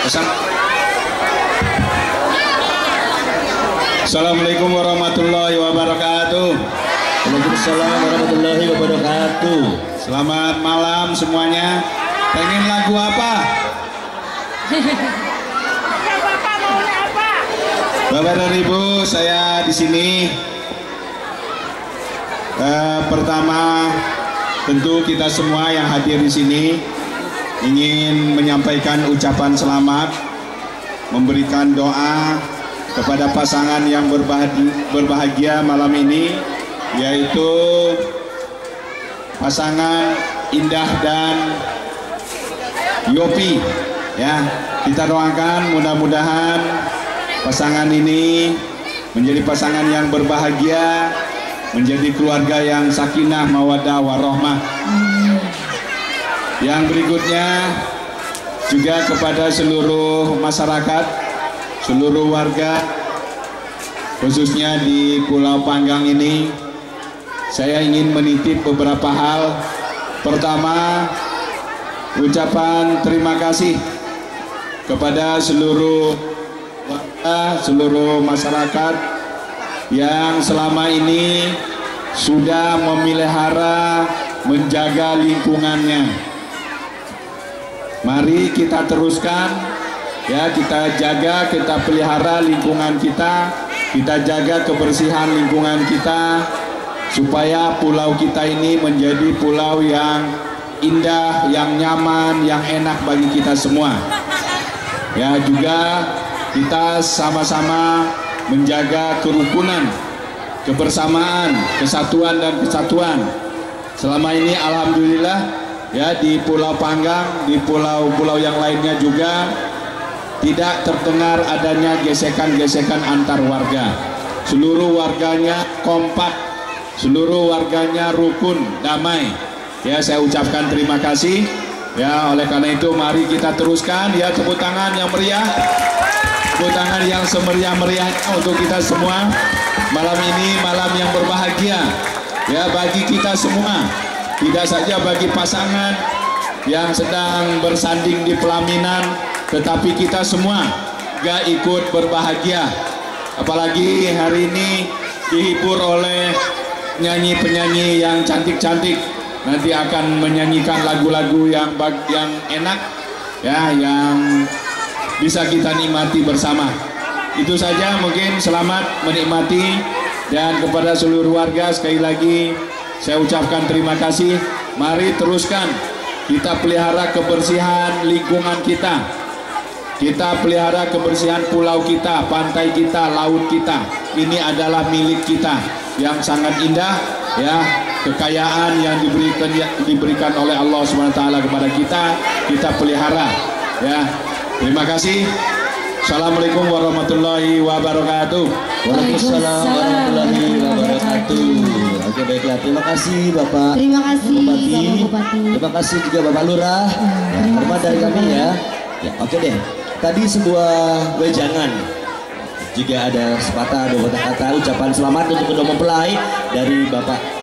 Assalamualaikum warahmatullahi wabarakatuh. Waalaikumsalam warahmatullahi wabarakatuh. Selamat malam semuanya. Pengen lagu apa? Bapak dan Ibu, saya di sini. Pertama, tentu kita semua yang hadir di sini ingin menyampaikan ucapan selamat, memberikan doa kepada pasangan yang berbahagia malam ini, yaitu pasangan Indah dan Yopi. Ya, kita doakan mudah-mudahan pasangan ini menjadi pasangan yang berbahagia, menjadi keluarga yang sakinah, mawaddah, warahmah. Yang berikutnya juga kepada seluruh masyarakat, seluruh warga, khususnya di Pulau Panggang ini, saya ingin menitip beberapa hal. Pertama, ucapan terima kasih kepada seluruh warga, seluruh masyarakat yang selama ini sudah memelihara, menjaga lingkungannya. Mari kita teruskan, ya, kita jaga, kita pelihara lingkungan kita jaga kebersihan lingkungan kita, supaya pulau kita ini menjadi pulau yang indah, yang nyaman, yang enak bagi kita semua. Ya, juga kita sama-sama menjaga kerukunan, kebersamaan, kesatuan dan kesatuan. Selama ini alhamdulillah, ya, di Pulau Panggang, di pulau-pulau yang lainnya juga tidak terdengar adanya gesekan-gesekan antar warga. Seluruh warganya kompak, seluruh warganya rukun, damai. Ya, saya ucapkan terima kasih. Ya, oleh karena itu mari kita teruskan, ya, tepuk tangan yang meriah, tepuk tangan yang semeriah-meriahnya untuk kita semua. Malam ini malam yang berbahagia, ya, bagi kita semua. Tidak saja bagi pasangan yang sedang bersanding di pelaminan, tetapi kita semua juga ikut berbahagia. Apalagi hari ini dihibur oleh penyanyi-penyanyi yang cantik-cantik. Nanti akan menyanyikan lagu-lagu yang enak, ya, yang bisa kita nikmati bersama. Itu saja, mungkin selamat menikmati, dan kepada seluruh warga sekali lagi saya ucapkan terima kasih. Mari teruskan kita pelihara kebersihan lingkungan kita. Kita pelihara kebersihan pulau kita, pantai kita, laut kita. Ini adalah milik kita yang sangat indah, ya, kekayaan yang diberikan oleh Allah SWT kepada kita pelihara, ya. Terima kasih. Assalamualaikum warahmatullahi wabarakatuh. Waalaikumsalam warahmatullahi wabarakatuh. Oke, baiklah, terima kasih Bapak. Terima kasih Bupati. Bapak Bupati. Terima kasih juga Bapak Lurah. Ya, hormat dari kami, ya. Ya, oke deh. Tadi sebuah wejangan. Juga ada sepatah dua patah kata ucapan selamat untuk kedua mempelai dari Bapak